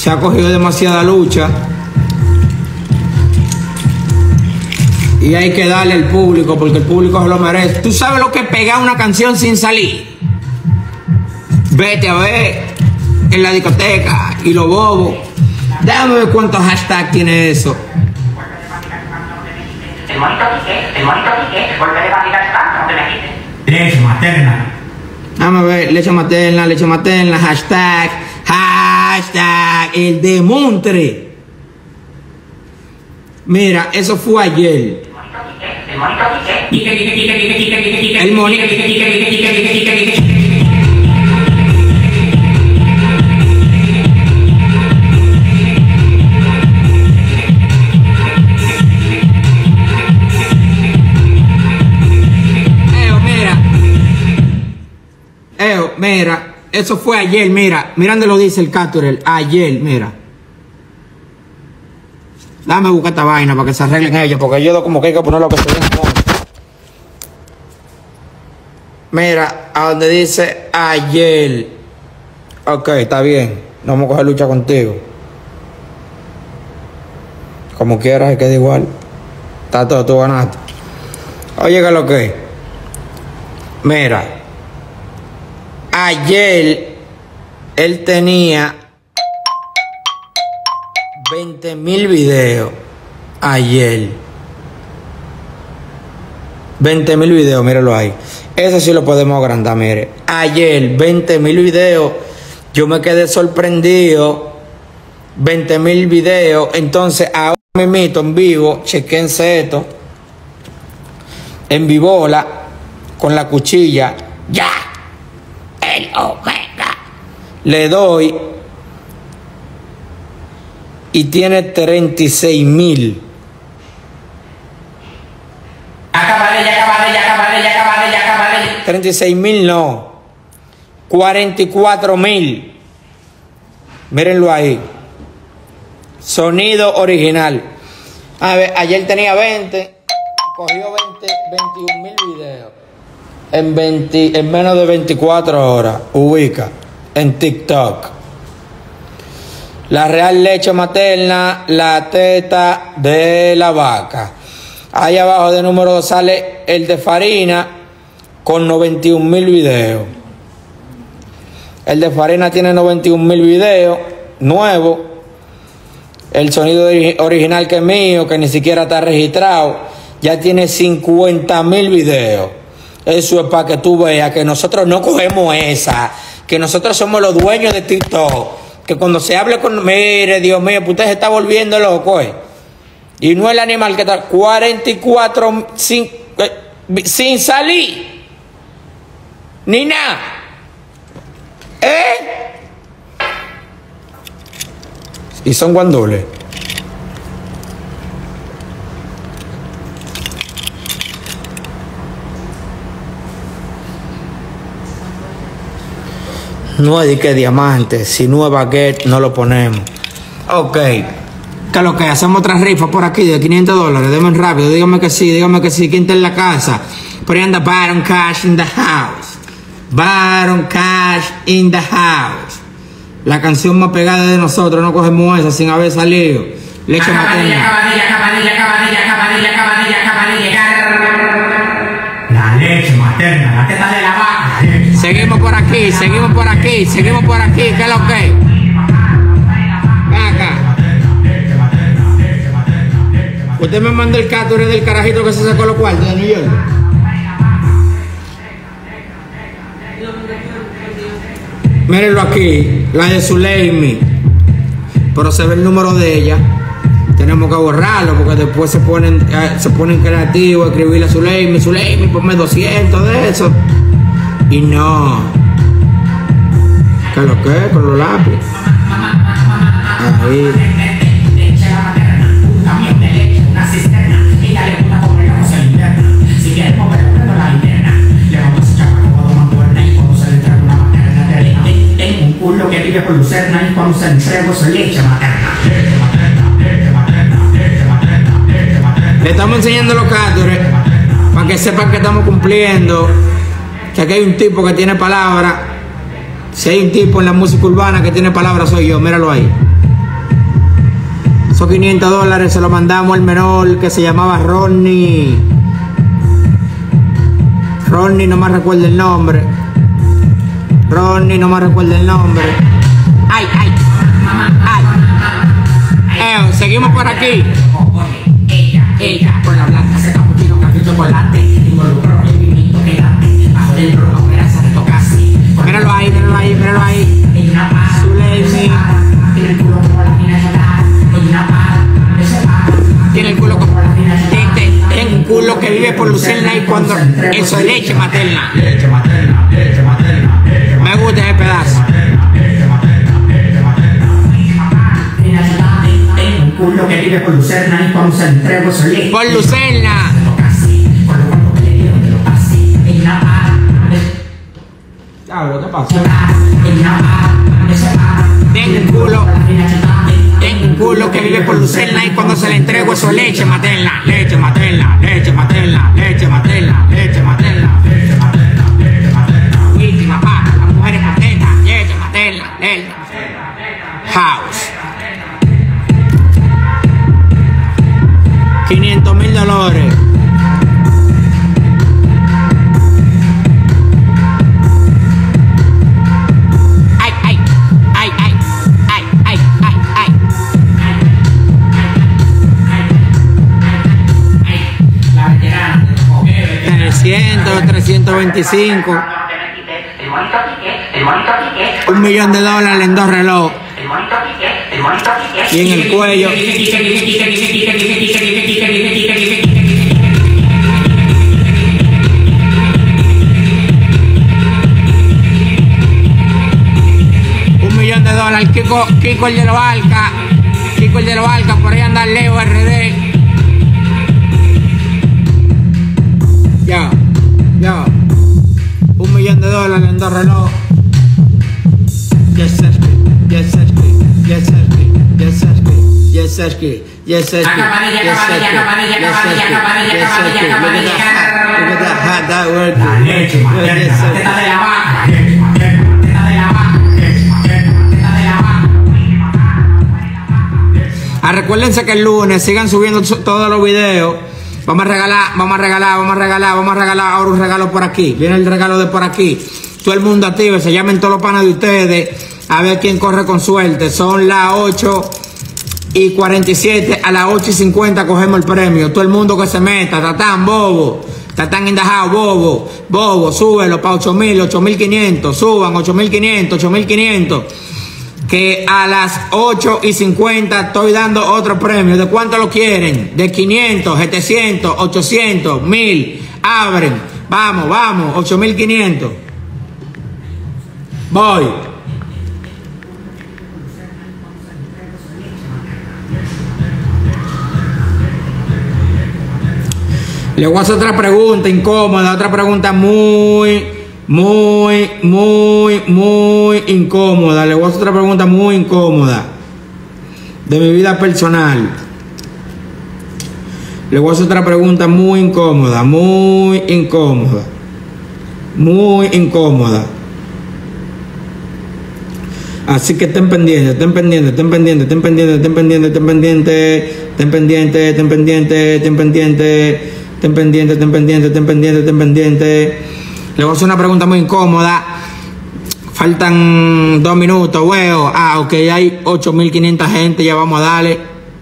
Se ha cogido demasiada lucha. Y hay que darle al público porque el público se lo merece. ¿Tú sabes lo que es pegar una canción sin salir? Vete a ver en la discoteca y lo bobo. Déjame ver cuántos hashtags tiene eso. El monito Quique, golpe de barriga está, no te me quites. Leche materna. Déjame ver, leche materna, hashtag, el de Montre. Mira, eso fue ayer. El monito Quique. El monito. Mira, eso fue ayer, mira dónde lo dice el Caturel, ayer, mira. Dame buscar esta vaina para que se arreglen ellos, porque yo como que hay que poner lo que se den. Mira, a donde dice ayer. Ok, está bien, no vamos a coger lucha contigo. Como quieras, se queda igual. Está todo, tú ganaste. Oye, ¿qué es lo que? Mira. Ayer él tenía 20,000 videos. Ayer 20,000 videos, míralo ahí. Ese sí lo podemos agrandar, mire. Ayer 20,000 videos. Yo me quedé sorprendido. 20,000 videos. Entonces ahora me meto en vivo. Chequense esto. En vivola. Con la cuchilla. ¡Ya! El Omega. Le doy y tiene 36,000. Acabaré. 36,000 no. 44,000. Mírenlo ahí. Sonido original. A ver, ayer tenía 20. Cogió 21,000 videos. En menos de 24 horas, ubica en TikTok. La real leche materna, la teta de la vaca. Ahí abajo de número 2 sale el de Farina con 91,000 videos. El de Farina tiene 91,000 videos, nuevo. El sonido original que es mío, que ni siquiera está registrado, ya tiene 50,000 videos. Eso es para que tú veas que nosotros no cogemos esa, que nosotros somos los dueños de TikTok, que cuando se hable con... Mire, Dios mío, pues usted se está volviendo loco, Y no el animal que está 44 sin salir, ni nada, Y son guandoles. No es de que diamante, si no es baguette, no lo ponemos. Ok. ¿Qué es lo que? Hacemos otra rifa por aquí de $500. Denme rápido, dígame que sí. ¿Quién está en la casa? Por ahí anda Baron Cash in the house. Baron Cash in the house. La canción más pegada de nosotros, no cogemos esa sin haber salido. Leche materna. La leche materna, la teta de la vaca. Seguimos por aquí. ¿Qué es lo que? Acá. Usted me mandó el capture del carajito que se sacó los cuartos de New York. Mírenlo aquí, la de Zuleimi. Pero se ve el número de ella. Tenemos que borrarlo porque después se ponen creativos a escribirle a Zuleimi, ponme 200 de eso. Y no. ¿Qué es lo que? Con los lápices. Ahí. Culo que vive por lucerna y cuando se entrega se leche materna. Le estamos enseñando los captures para que sepan que estamos cumpliendo. Que aquí hay un tipo que tiene palabra. Si hay un tipo en la música urbana que tiene palabra, soy yo. Míralo ahí. Esos $500 se los mandamos al menor que se llamaba Ronnie. Ronnie, no me recuerdo el nombre. Ronnie, no me recuerdo el nombre. ¡Ay, ay! ¡Ay! Seguimos por aquí. Ella, con la blanca se cappuccino, café, chocolate. Involucró el pimiento pegante. Bajo dentro, la opera se tocase. Míralo ahí, míralo ahí, míralo ahí. En una paz, Zuleimi. tiene el culo como la fina solar. En una paz, se va. Tiene el culo como tiene un culo que vive por Lucerna y cuando eso es leche materna. Leche materna, leche materna. Me gusta ese pedazo. Tengo un culo que vive por Lucerna y cuando se entrego soy leche. Por Lucerna. Diablo, ¿qué pasó? Tengo un culo que vive por Lucerna y cuando se le entrego eso es leche materna. Leche materna, leche materna, leche materna, leche materna, leche materna, leche materna. Última pata, las mujeres contentas, leche materna, leche materna. House. $500,000. Ay, ay, ay, ay, ay, ay, ay, ay. La veterana de los jóvenes. 300, 325. El monito pique, $1 millón en 2 relojes. el monito pique. Y en el cuello. $1 millón. Kiko el de los Alca. Kiko el de los Alca, por ahí anda Leo RD. Ya. $1 millón en 2 relojes. Yes, Sashki. Yes, Sashki. Yes, Sashki. Yes, Sashki. Yes, Sashki. Yes, Sashki. Acapadilla. Look at that hat, that word. La leche materna, la teta de la vaca. Leche materna, la teta de la vaca. Leche materna, la teta de la vaca. Recuérdense que el lunes sigan subiendo todos los videos. Vamos a regalar ahora un regalo por aquí. Viene el regalo de por aquí. Todo el mundo active, se llamen todos los panas de ustedes. A ver quién corre con suerte. Son las 8:47. A las 8:50 cogemos el premio. Todo el mundo que se meta. Tatán, bobo. Tatán in the house, bobo. Bobo, súbelo para 8,000, 8,500. Suban 8,500, 8,500. Que a las 8:50 estoy dando otro premio. ¿De cuánto lo quieren? De 500, 700, 800, 1000. Abren. Vamos, 8,500. Voy. Le voy a hacer otra pregunta incómoda, otra pregunta muy incómoda. Le voy a hacer otra pregunta muy incómoda de mi vida personal. Le voy a hacer otra pregunta muy incómoda. Así que estén pendientes. Le voy a hacer una pregunta muy incómoda. Faltan 2 minutos, huevo. Ok, hay 8,500 gente. Ya vamos a darle.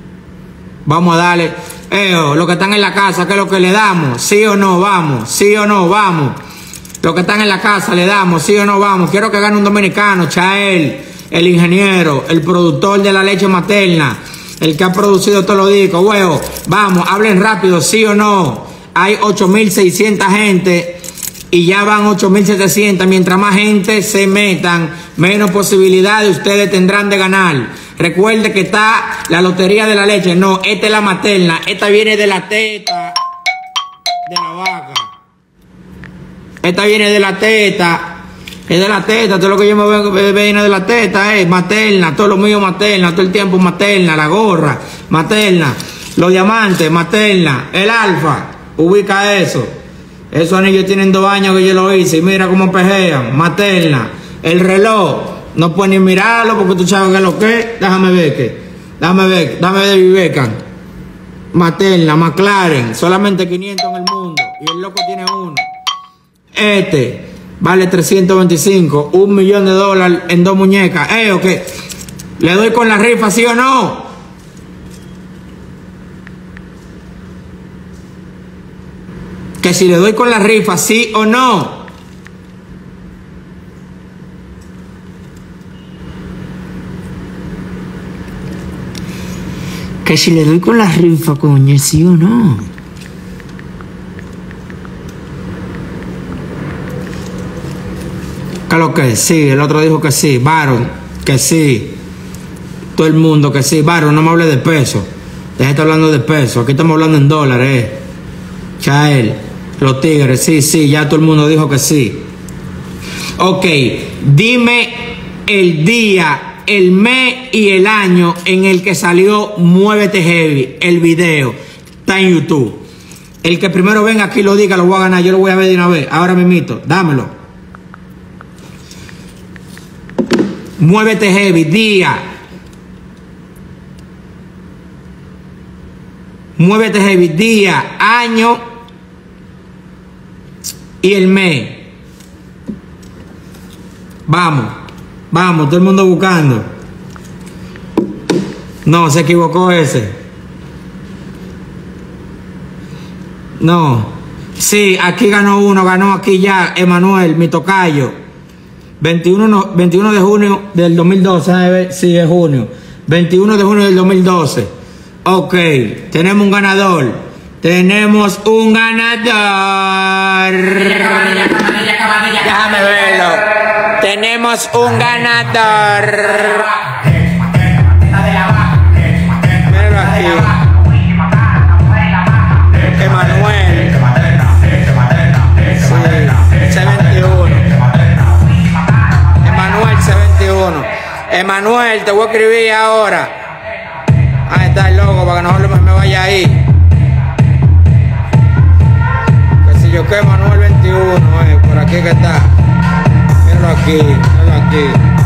Los que están en la casa, ¿qué es lo que le damos? ¿Sí o no? Vamos. Los que están en la casa, le damos. ¿Sí o no? Vamos. Quiero que gane un dominicano, Chael, el ingeniero, el productor de la leche materna, el que ha producido todos los discos, huevo. Vamos, hablen rápido, ¿sí o no? Hay 8,600 gente y ya van 8,700. Mientras más gente se metan, menos posibilidades ustedes tendrán de ganar. Recuerde que está la lotería de la leche. No, esta es la materna. Esta viene de la teta de la vaca. Esta viene de la teta. Es de la teta. Todo lo que yo me veo viene de la teta. Materna. Todo lo mío materna. Todo el tiempo materna. La gorra materna. Los diamantes materna. El alfa. Ubica eso. Esos anillos tienen 2 años que yo lo hice. Y mira cómo pejean. Materna. El reloj. No puedes ni mirarlo porque tú sabes que es lo que. Déjame ver que. Dame ver David Beckham. Materna, McLaren, solamente 500 en el mundo. Y el loco tiene uno. Este vale 325, $1 millón en 2 muñecas. ¿O qué? ¿Le doy con la rifa, sí o no? Que si le doy con la rifa, sí o no. Que si le doy con la rifa, coño, sí o no. ¿Qué lo que? Sí, el otro dijo que sí. Baron, que sí. Todo el mundo que sí. Baron, no me hable de peso. Deja de estar hablando de peso. Aquí estamos hablando en dólares, Chael, los tigres, sí, ya todo el mundo dijo que sí. Ok, dime el día, el mes y el año en el que salió Muévete Heavy, el video. Está en YouTube. El que primero venga aquí lo diga, lo voy a ganar. Yo lo voy a ver de una vez. Ahora mismito, dámelo. Muévete Heavy, día. Muévete Heavy, día, año y el mes. Vamos, todo el mundo buscando. No, se equivocó ese. No. Sí, aquí ganó aquí ya Emanuel, mi tocayo. 21 de junio del 2012, sí, es junio. 21 de junio del 2012. Ok, tenemos un ganador. Tenemos un ganador. Déjame verlo. Tenemos un ganador. Míralo aquí. Emanuel. Sí, C21. Emanuel C21. Emanuel, te voy a escribir ahora. Ahí está el logo para que no me vaya ahí. Que si yo que Emanuel 21, por aquí que está. Míralo aquí.